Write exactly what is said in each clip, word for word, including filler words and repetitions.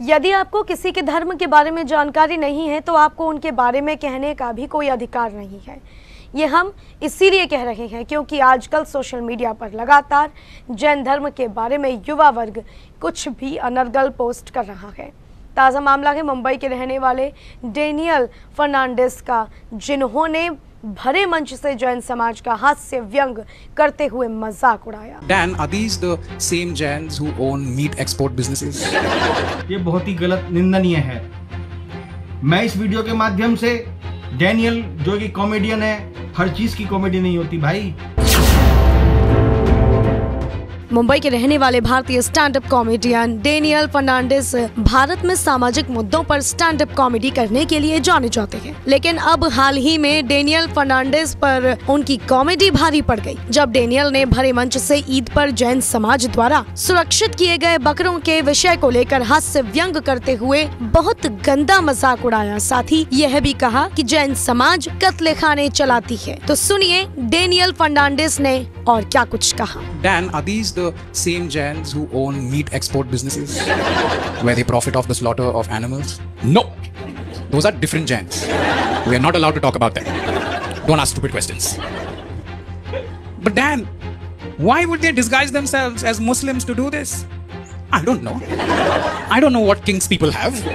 यदि आपको किसी के धर्म के बारे में जानकारी नहीं है तो आपको उनके बारे में कहने का भी कोई अधिकार नहीं है। ये हम इसीलिए कह रहे हैं क्योंकि आजकल सोशल मीडिया पर लगातार जैन धर्म के बारे में युवा वर्ग कुछ भी अनर्गल पोस्ट कर रहा है। ताज़ा मामला है मुंबई के रहने वाले डेनियल फर्नांडिस का, जिन्होंने भरे मंच से जैन समाज का हास्य व्यंग करते हुए मजाक उड़ाया। Dan, are these the same Jains who own meat export businesses? ये बहुत ही गलत, निंदनीय है। मैं इस वीडियो के माध्यम से डेनियल जो कि कॉमेडियन है, हर चीज की कॉमेडी नहीं होती भाई। मुंबई के रहने वाले भारतीय stand up comedian Daniel Fernandes Bharat में सामाजिक मुद्दों पर स्टैंड अप कॉमेडी करने के लिए जाने जाते हैं, लेकिन अब हाल ही में डेनियल फर्नांडिस पर उनकी कॉमेडी भारी पड़ गई जब डेनियल ने भरे मंच से ईद पर जैन समाज द्वारा सुरक्षित किए गए बकरों के विषय को लेकर हास्य व्यंग करते हुए बहुत गंदा मजाक उड़ाया। साथ ही यह भी कहा कि जैन समाज कत्ले खाने चलाती है। तो सुनिए डेनियल फर्नांडिस ने और क्या कुछ कहा। Dan, are these the same Jains who own meat export businesses where they profit off the slaughter of animals? No, those are different Jains. We are not allowed to talk about them. Don't ask stupid questions. But Dan, why would they disguise themselves as Muslims to do this? I don't know. I don't know what kings people have.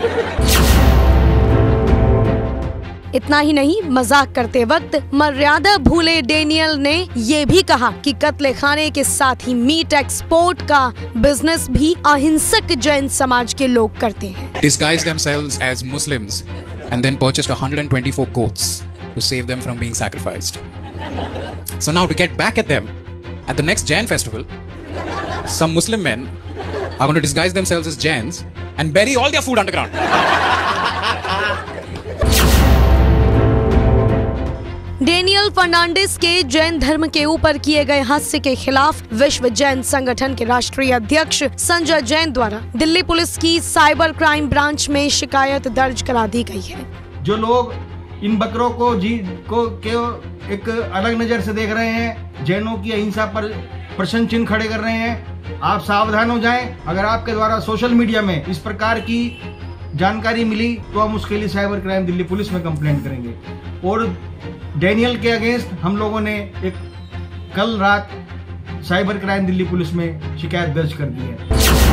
इतना ही नहीं, मजाक करते वक्त मर्यादा भूले Daniel ने ये भी कहा कि कत्ले खाने के साथ ही मीट एक्सपोर्ट का बिजनेस भी अहिंसक जैन समाज के लोग करते हैं। Disguise themselves as Muslims and then purchased one hundred twenty-four goats to save them from being sacrificed. So now to get back at them, at the next Jain festival, some Muslim men are going to disguise themselves as Jains and bury all their food underground. Daniel Fernandes के जैन धर्म के ऊपर किए गए हास्य के खिलाफ विश्व जैन संगठन के राष्ट्रीय अध्यक्ष संजय जैन द्वारा दिल्ली पुलिस की साइबर क्राइम ब्रांच में शिकायत दर्ज करा दी गई है। जो लोग इन बकरों को जी को के एक अलग नजर से देख रहे हैं, जैनों की अहिंसा पर प्रश्न चिन्ह खड़े कर रहे हैं, आप सावधान हो जाएं। अगर आपके द्वारा सोशल मीडिया में इस प्रकार की जानकारी मिली तो हम उसके लिए साइबर क्राइम दिल्ली पुलिस में कंप्लेंट करेंगे। और डेनियल के अगेंस्ट हम लोगों ने एक कल रात साइबर क्राइम दिल्ली पुलिस में शिकायत दर्ज कर दी है।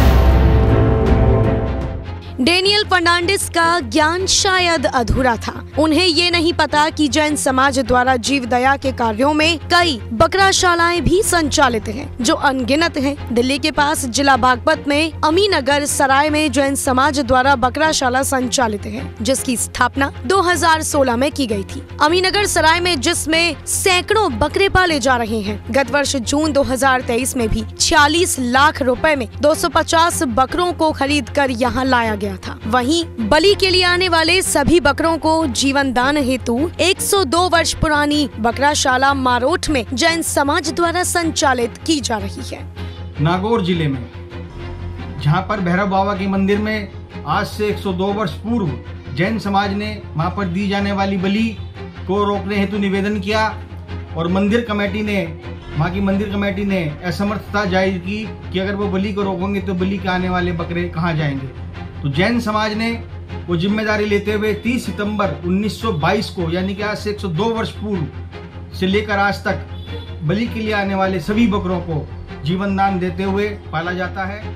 डेनियल फर्नांडिस का ज्ञान शायद अधूरा था। उन्हें ये नहीं पता कि जैन समाज द्वारा जीव दया के कार्यों में कई बकराशालाएं भी संचालित हैं, जो अनगिनत हैं। दिल्ली के पास जिला बागपत में अमीनगर सराय में जैन समाज द्वारा बकराशाला संचालित है, जिसकी स्थापना दो हज़ार सोलह में की गई थी। अमीनगर सराय में जिसमें सैकड़ों बकरे पाले जा रहे हैं। गत वर्ष जून दो हज़ार तेईस में भी छियालीस लाख रुपए में दो सौ पचास बकरों को खरीद कर यहाँ लाया गया था। वहीं बलि के लिए आने वाले सभी बकरों को जीवन दान हेतु एक सौ दो वर्ष पुरानी बकराशाला मारोठ में जैन समाज द्वारा संचालित की जा रही है। नागौर जिले में, जहां पर भैरव बाबा के मंदिर में आज से एक सौ दो वर्ष पूर्व जैन समाज ने वहां पर दी जाने वाली बलि को रोकने हेतु निवेदन किया और मंदिर कमेटी ने वहाँ की मंदिर कमेटी ने असमर्थता जाहिर की कि अगर वो बलि को रोकेंगे तो बलि के आने वाले बकरे कहाँ जाएंगे। तो जैन समाज ने वो जिम्मेदारी लेते हुए तीस सितंबर उन्नीस सौ बाईस को, यानी कि आज से एक सौ दो वर्ष पूर्व से लेकर आज तक बलि के लिए आने वाले सभी बकरों को जीवन दान देते हुए पाला जाता है।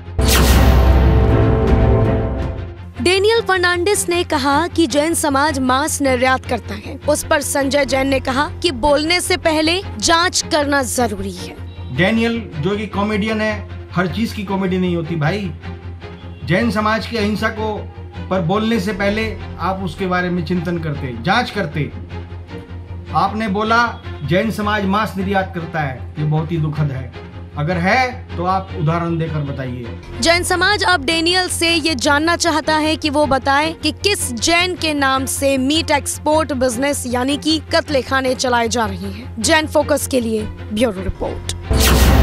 डेनियल फर्नांडिस ने कहा कि जैन समाज मांस निर्यात करता है। उस पर संजय जैन ने कहा कि बोलने से पहले जांच करना जरूरी है। डेनियल जो कि कॉमेडियन है, हर चीज की कॉमेडी नहीं होती भाई। जैन समाज की अहिंसा को पर बोलने से पहले आप उसके बारे में चिंतन करते, जांच करते। आपने बोला जैन समाज मांस निर्यात करता है, ये बहुत ही दुखद है। अगर है तो आप उदाहरण देकर बताइए। जैन समाज अब डेनियल से ये जानना चाहता है कि वो बताए कि किस जैन के नाम से मीट एक्सपोर्ट बिजनेस यानी कि कत्ले खाने चलाए जा रहे हैं। जैन फोकस के लिए ब्यूरो रिपोर्ट।